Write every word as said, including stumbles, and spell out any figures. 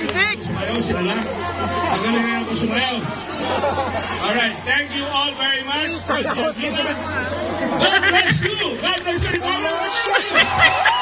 Titik! Sumayaw sila lang. Magaling na ako sumayaw. Alright, thank you all very much. God bless you! God bless you!